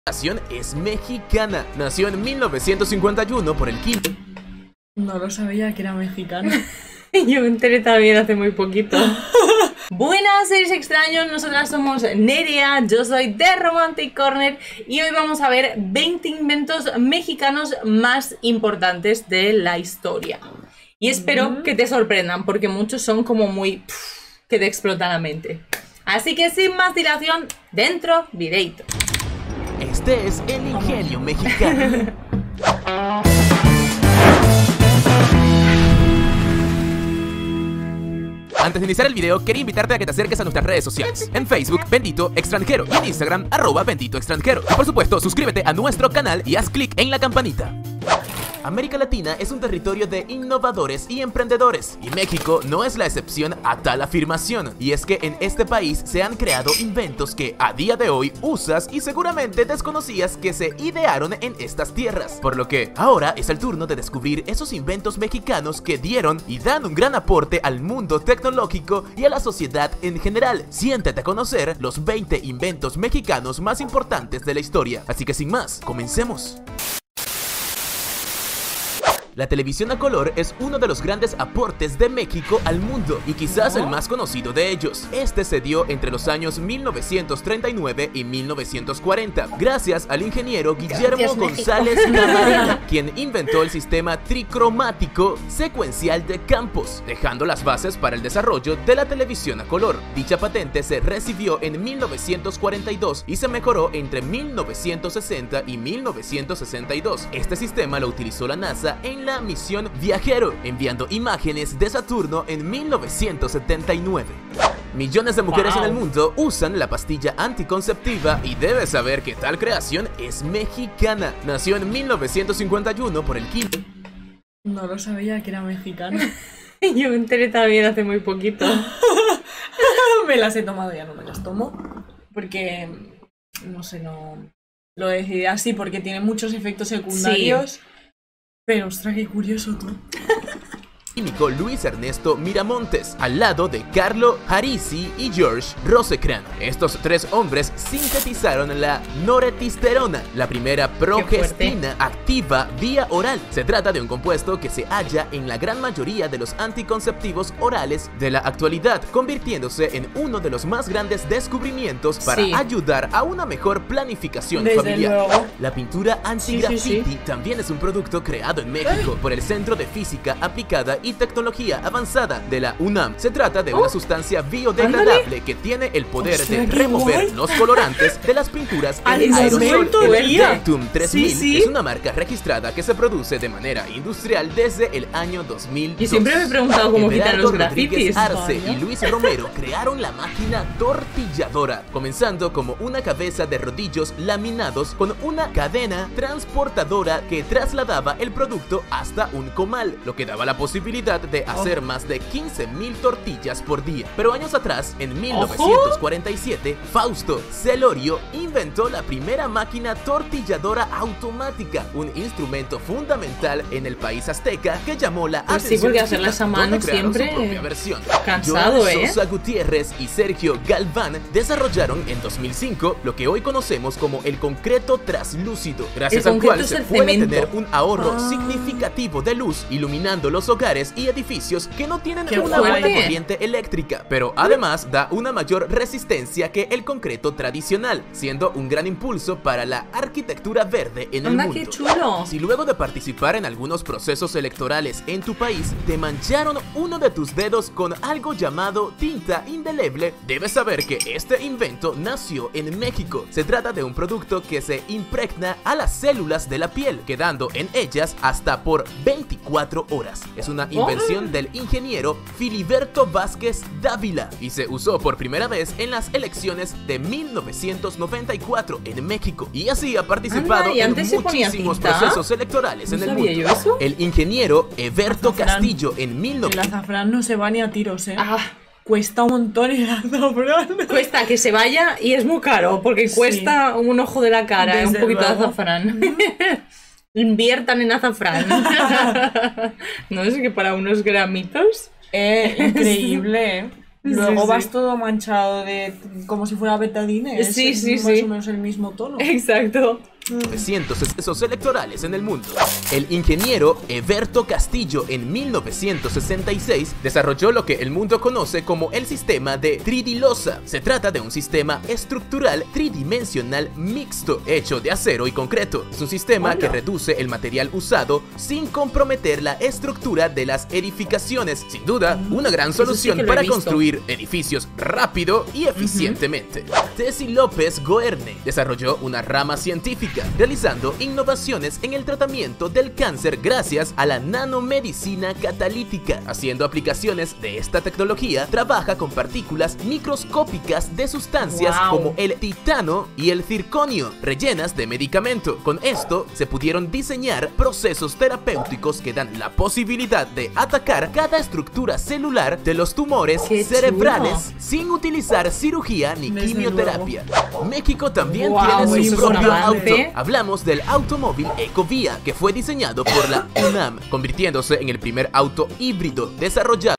Es mexicana. Nació en 1951 por el quinto. No lo sabía que era mexicana. Yo me enteré también hace muy poquito. Buenas, seres extraños, nosotras somos Nerea, yo soy de Romantic Corner y hoy vamos a ver 20 inventos mexicanos más importantes de la historia. Y espero que te sorprendan porque muchos son como muy... que te explotan la mente. Así que sin más dilación, dentro videito. Este es el ingenio mexicano. Antes de iniciar el video, quería invitarte a que te acerques a nuestras redes sociales. En Facebook, Bendito Extranjero, y en Instagram, @Bendito Extranjero. Y por supuesto, suscríbete a nuestro canal y haz clic en la campanita. América Latina es un territorio de innovadores y emprendedores, y México no es la excepción a tal afirmación. Y es que en este país se han creado inventos que a día de hoy usas y seguramente desconocías que se idearon en estas tierras. Por lo que ahora es el turno de descubrir esos inventos mexicanos que dieron y dan un gran aporte al mundo tecnológico y a la sociedad en general. Siéntate a conocer los 20 inventos mexicanos más importantes de la historia. Así que sin más, comencemos. La televisión a color es uno de los grandes aportes de México al mundo y quizás el más conocido de ellos. Este se dio entre los años 1939 y 1940, gracias al ingeniero Guillermo González Camarena, quien inventó el sistema tricromático secuencial de campos, dejando las bases para el desarrollo de la televisión a color. Dicha patente se recibió en 1942 y se mejoró entre 1960 y 1962. Este sistema lo utilizó la NASA en la misión Viajero, enviando imágenes de Saturno en 1979. Millones de mujeres en el mundo usan la pastilla anticonceptiva y debes saber que tal creación es mexicana. Nació en 1951 por el quinto. No lo sabía que era mexicana. Yo me enteré también hace muy poquito. Me las he tomado, ya no me las tomo. Porque, no sé, no... Lo decidí así porque tiene muchos efectos secundarios. Sí. Pero, ostras, qué curioso tú. Químico Luis Ernesto Miramontes, al lado de Carlo Harisi y George Rosecrans. Estos tres hombres sintetizaron la noretisterona, la primera progestina activa vía oral. Se trata de un compuesto que se halla en la gran mayoría de los anticonceptivos orales de la actualidad, convirtiéndose en uno de los más grandes descubrimientos para ayudar a una mejor planificación familiar. Luego. La pintura anti-graffiti también es un producto creado en México por el Centro de Física Aplicada y Tecnología Avanzada de la UNAM. Se trata de una sustancia biodegradable que tiene el poder de remover los colorantes de las pinturas en aerosol. El Datum 3000 es una marca registrada que se produce de manera industrial desde el año 2002. Y siempre me he preguntado cómo quitar los grafitis. Arce y Luis Romero crearon la máquina tortilladora, comenzando como una cabeza de rodillos laminados con una cadena transportadora que trasladaba el producto hasta un comal, lo que daba la posibilidad de hacer más de 15,000 tortillas por día. Pero años atrás, en 1947, Fausto Celorio inventó la primera máquina tortilladora automática, un instrumento fundamental en el país azteca que llamó la atención. Sí, porque hacerlas a mano siempre su propia versión. Cansado, Sosa Gutiérrez y Sergio Galván desarrollaron en 2005 lo que hoy conocemos como el concreto traslúcido, gracias al cual se puede tener un ahorro significativo de luz iluminando los hogares y edificios que no tienen una buena corriente eléctrica, pero además da una mayor resistencia que el concreto tradicional, siendo un gran impulso para la arquitectura verde en el mundo. ¡Qué chulo! Si luego de participar en algunos procesos electorales en tu país te mancharon uno de tus dedos con algo llamado tinta indeleble, debes saber que este invento nació en México. Se trata de un producto que se impregna a las células de la piel, quedando en ellas hasta por 24 horas. Es una invención del ingeniero Filiberto Vázquez Dávila y se usó por primera vez en las elecciones de 1994 en México, y así ha participado en muchísimos procesos electorales en el mundo. El ingeniero Eberto Castillo en El azafrán no se va ni a tiros, Cuesta un montón el azafrán. Cuesta que se vaya y es muy caro porque cuesta un ojo de la cara, un poquito de azafrán. Inviertan en azafrán. No, es que para unos gramitos increíble. Luego Sí, vas sí. todo manchado de como si fuera betadine. Es Sí, sí, más sí. o menos el mismo tono. Exacto. 900 excesos electorales en el mundo. El ingeniero Eberto Castillo en 1966 desarrolló lo que el mundo conoce como el sistema de tridilosa. Se trata de un sistema estructural tridimensional mixto hecho de acero y concreto. Es un sistema que reduce el material usado sin comprometer la estructura de las edificaciones. Sin duda, una gran solución que lo he para visto. construir edificios rápido y eficientemente. Tessie López Goerne desarrolló una rama científica realizando innovaciones en el tratamiento del cáncer gracias a la nanomedicina catalítica. Haciendo aplicaciones de esta tecnología, trabaja con partículas microscópicas de sustancias Wow. como el titano y el circonio, rellenas de medicamento. Con esto se pudieron diseñar procesos terapéuticos que dan la posibilidad de atacar cada estructura celular de los tumores ¡Qué cerebrales chulo! sin utilizar cirugía ni Desde quimioterapia. México también Wow, tiene muy su propio importante. auto. Hablamos del automóvil Ecovía, que fue diseñado por la UNAM, convirtiéndose en el primer auto híbrido desarrollado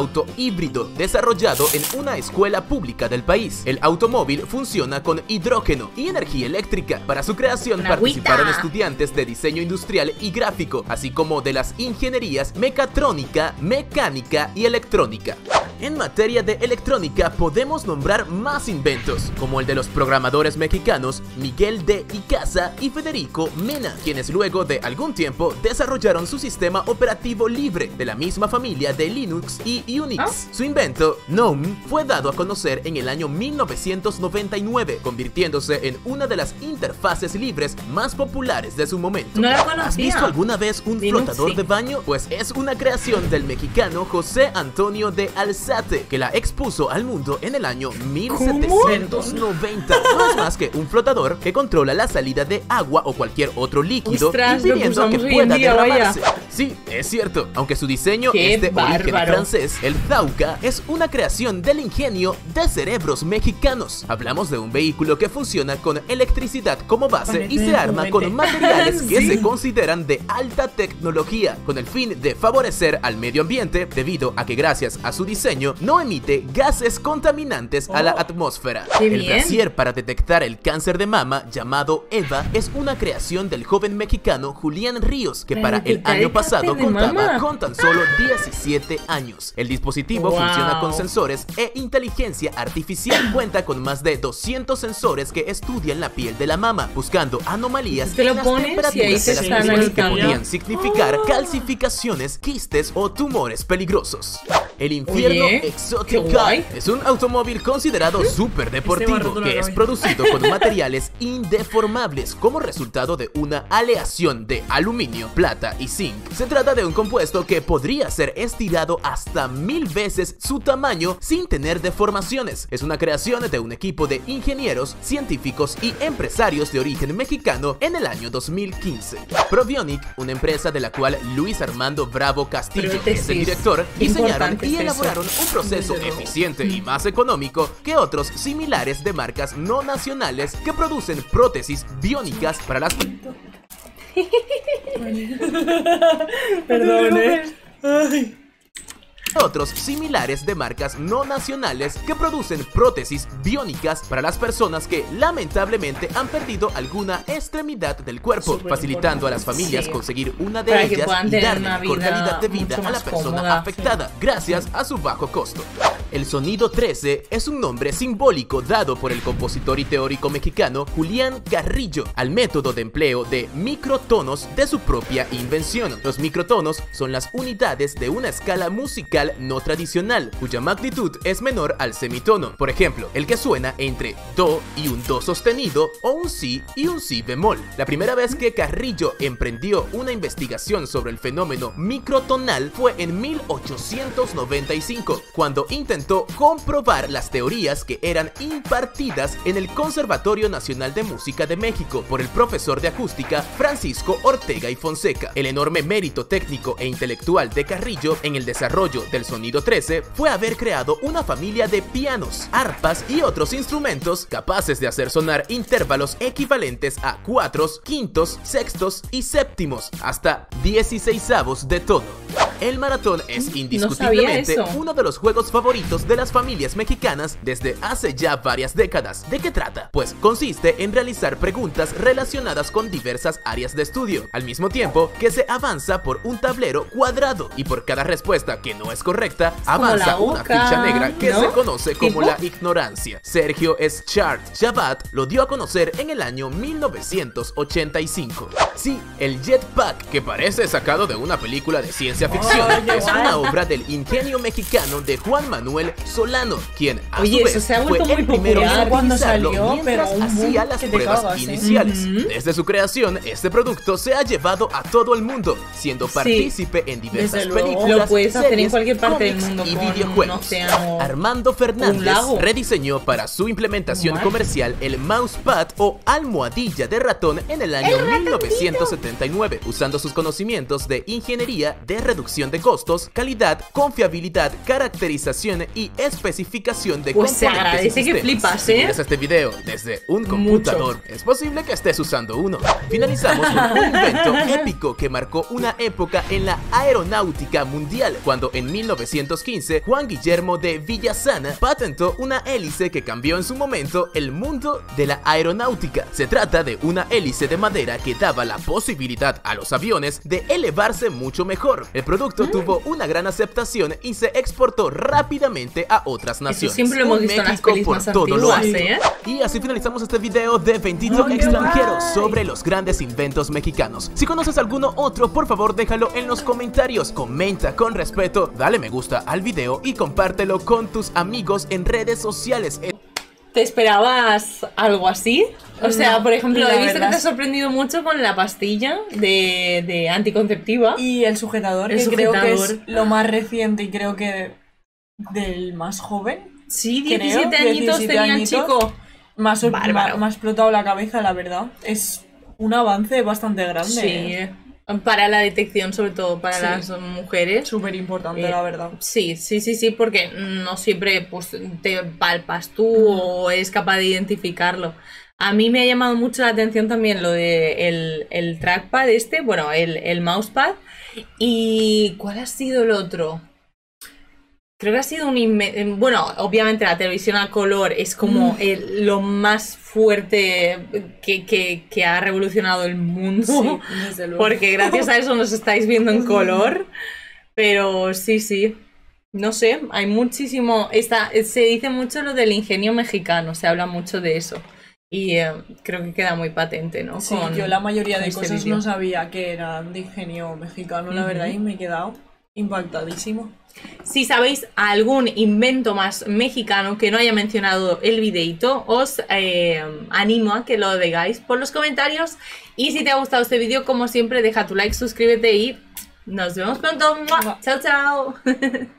en una escuela pública del país. El automóvil funciona con hidrógeno y energía eléctrica. Para su creación Una participaron agüita. estudiantes de diseño industrial y gráfico, así como de las ingenierías mecatrónica, mecánica y electrónica. En materia de electrónica podemos nombrar más inventos, como el de los programadores mexicanos Miguel de Icaza y Federico Mena, quienes luego de algún tiempo desarrollaron su sistema operativo libre de la misma familia de Linux y Unix. Su invento, GNOME, fue dado a conocer en el año 1999, convirtiéndose en una de las interfaces libres más populares de su momento. No la conocía. ¿Has visto alguna vez un Linux, flotador sí. de baño? Pues es una creación del mexicano José Antonio de Alzate, que la expuso al mundo en el año 1790. No es más que un flotador que controla la salida de agua o cualquier otro líquido, Ostras, lo impidiendo que usamos hoy en pueda día, vaya. derramarse. Sí, es cierto, aunque su diseño ¡Qué es de origen bárbaro! francés, el Zauca es una creación del ingenio de cerebros mexicanos. Hablamos de un vehículo que funciona con electricidad como base y se arma con materiales que Sí. se consideran de alta tecnología, con el fin de favorecer al medio ambiente, debido a que gracias a su diseño no emite gases contaminantes a la atmósfera. ¡Qué El bien! brasier para detectar el cáncer de mama, llamado EVA, es una creación del joven mexicano Julián Ríos, que para el detectar el año pasado cáncer de contaba mama. con tan solo 17 años. El dispositivo Wow. funciona con sensores e inteligencia artificial. Cuenta con más de 200 sensores que estudian la piel de la mama, buscando anomalías Te lo en las pones y ahí temperaturas te de las está mismas que analizando. podían significar calcificaciones, quistes o tumores peligrosos. El infierno Oye, Exotic qué guay. Car es un automóvil considerado súper Este deportivo barroto que lo es hago. producido con materiales indeformables como resultado de una aleación de aluminio, plata y zinc. Se trata de un compuesto que podría ser estirado hasta 1000 veces su tamaño sin tener deformaciones. Es una creación de un equipo de ingenieros, científicos y empresarios de origen mexicano en el año 2015. Probionic, una empresa de la cual Luis Armando Bravo Castillo es el Prótesis. director, diseñaron Importante y es eso. elaboraron un proceso Desde luego. eficiente y más económico que otros similares de marcas no nacionales que producen prótesis biónicas para las Perdón, otros similares de marcas no nacionales que producen prótesis biónicas para las personas que lamentablemente han perdido alguna extremidad del cuerpo, Súper facilitando a las familias Sí. conseguir una de Para que ellas puedan y tener darle una mejor vida calidad de vida mucho a la más persona cómoda. afectada, gracias a su bajo costo. El sonido 13 es un nombre simbólico dado por el compositor y teórico mexicano Julián Carrillo al método de empleo de microtonos de su propia invención. Los microtonos son las unidades de una escala musical no tradicional, cuya magnitud es menor al semitono. Por ejemplo, el que suena entre do y un do sostenido o un si y un si bemol. La primera vez que Carrillo emprendió una investigación sobre el fenómeno microtonal fue en 1895, cuando intentó comprobar las teorías que eran impartidas en el Conservatorio Nacional de Música de México por el profesor de acústica Francisco Ortega y Fonseca. El enorme mérito técnico e intelectual de Carrillo en el desarrollo del sonido 13 fue haber creado una familia de pianos, arpas y otros instrumentos capaces de hacer sonar intervalos equivalentes a cuartos, quintos, sextos y séptimos, hasta 16avos de tono. El maratón es indiscutiblemente uno de los juegos favoritos de las familias mexicanas desde hace ya varias décadas. ¿De qué trata? Pues consiste en realizar preguntas relacionadas con diversas áreas de estudio, al mismo tiempo que se avanza por un tablero cuadrado y por cada respuesta que no es correcta, avanza una ficha negra que se conoce como la ignorancia. Sergio Schart Chabat lo dio a conocer en el año 1985. Sí, el Jetpack, que parece sacado de una película de ciencia ficción, es una obra del ingenio mexicano de Juan Manuel Solano, quien a su vez fue el primero en utilizarlo mientras hacía las pruebas iniciales. Desde su creación, este producto se ha llevado a todo el mundo, siendo partícipe en diversas películas, lo puedes hacer series, en cualquier parte del cómics mundo y con videojuegos. Armando Fernández rediseñó para su implementación comercial el mousepad o almohadilla de ratón en el año 1979, usando sus conocimientos de ingeniería de reducción de costos, calidad, confiabilidad, caracterización y especificación de componentes se agradece y sistemas. Que flipas, Si miras este video desde un computador, es posible que estés usando uno. Finalizamos con un invento épico que marcó una época en la aeronáutica mundial, cuando en 1915 Juan Guillermo de Villasana patentó una hélice que cambió en su momento el mundo de la aeronáutica. Se trata de una hélice de madera que daba la posibilidad a los aviones de elevarse mucho mejor. El producto tuvo una gran aceptación y se exportó rápidamente a otras naciones. Eso siempre lo hemos visto en las pelis más antiguas, Y así finalizamos este video de 22 extranjeros sobre los grandes inventos mexicanos. Si conoces alguno otro, por favor déjalo en los comentarios. Comenta con respeto, dale me gusta al video y compártelo con tus amigos en redes sociales. ¿Te esperabas algo así? O sea, por ejemplo, he visto que te ha sorprendido mucho con la pastilla de anticonceptiva. Y el sujetador, que creo que es lo más reciente y creo que del más joven. Sí, 17 añitos tenía el chico. Me ha explotado la cabeza, la verdad. Es un avance bastante grande. Sí. Para la detección, sobre todo para las mujeres. Súper importante, la verdad. Sí, porque no siempre pues, te palpas tú o eres capaz de identificarlo. A mí me ha llamado mucho la atención también lo de el trackpad bueno, el mousepad. ¿Y cuál ha sido el otro? Creo que ha sido bueno, obviamente la televisión a color es como lo más fuerte que ha revolucionado el mundo. Sí, desde luego. Porque gracias a eso nos estáis viendo en color. Pero sí. No sé, hay muchísimo... se dice mucho lo del ingenio mexicano, se habla mucho de eso. Y creo que queda muy patente, ¿no? Sí, yo la mayoría de cosas no sabía que eran de ingenio mexicano, la verdad, y me he quedado impactadísimo. Si sabéis algún invento más mexicano que no haya mencionado el videito, os animo a que lo digáis por los comentarios. Y si te ha gustado este vídeo, como siempre, deja tu like, suscríbete y nos vemos pronto. ¡Mua! ¡Chao, chao!